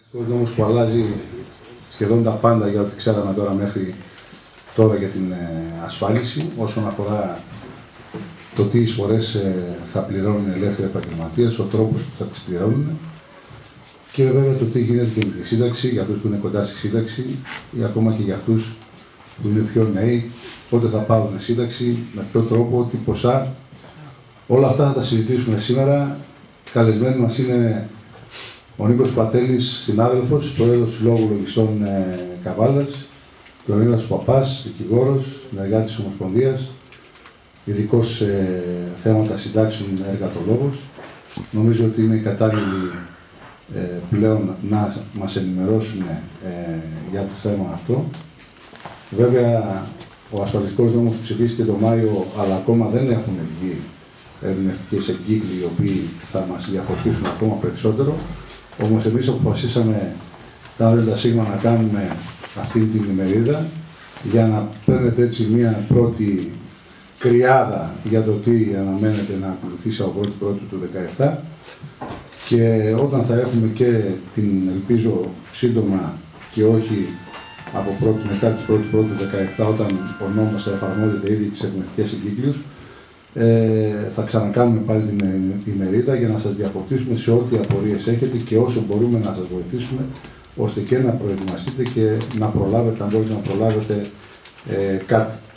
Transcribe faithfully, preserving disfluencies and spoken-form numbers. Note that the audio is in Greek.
Ο νόμος που αλλάζει σχεδόν τα πάντα για ό,τι ξέραμε τώρα μέχρι τώρα για την ασφάλιση, όσον αφορά το τι εισφορές θα πληρώνουν οι ελεύθεροι επαγγελματίες, ο τρόπος που θα τις πληρώνουν και βέβαια το τι γίνεται και με τη σύνταξη για αυτούς που είναι κοντά στη σύνταξη ή ακόμα και για αυτούς που είναι πιο νέοι, πότε θα πάρουν σύνταξη, με ποιο τρόπο, τι ποσά. Όλα αυτά θα τα συζητήσουμε σήμερα. Καλεσμένοι μας είναι ο Νίκος Πατέλης, συνάδελφος, πρόεδρος του Συλλόγου Λογιστών ε, Καβάλας, και ο Νίδας Παπάς, δικηγόρος, συνεργάτης της Ομοσπονδίας, ειδικός σε θέματα συντάξεων εργατολόγος. Νομίζω ότι είναι κατάλληλοι ε, πλέον να μας ενημερώσουν ε, για το θέμα αυτό. Βέβαια, ο ασφαλιστικός νόμος ψηφίστηκε το Μάιο, αλλά ακόμα δεν έχουν βγει ερμηνευτικές εγκύκλοι οι οποίοι θα μας διαφωτίσουν ακόμα περισσότερο. Όμως εμείς αποφασίσαμε τα ΔΣ να κάνουμε αυτή την ημερίδα για να παίρνετε έτσι μία πρώτη κρυάδα για το τι αναμένεται να ακολουθήσει από πρώτη πρώτη του δύο χιλιάδες δεκαεπτά, και όταν θα έχουμε και την, ελπίζω σύντομα και όχι από πρώτη, μετά τις πρώτη πρώτη του δύο χιλιάδες δεκαεπτά, όταν ο νόμος θα εφαρμόζεται ήδη τις ερμηνευτικές εγκύκλειους, Ε, θα ξανακάνουμε πάλι την ημερίδα για να σας διαφωτίσουμε σε ό,τι απορίες έχετε και όσο μπορούμε να σας βοηθήσουμε, ώστε και να προετοιμαστείτε και να προλάβετε, αν μπορείτε να προλάβετε ε, κάτι.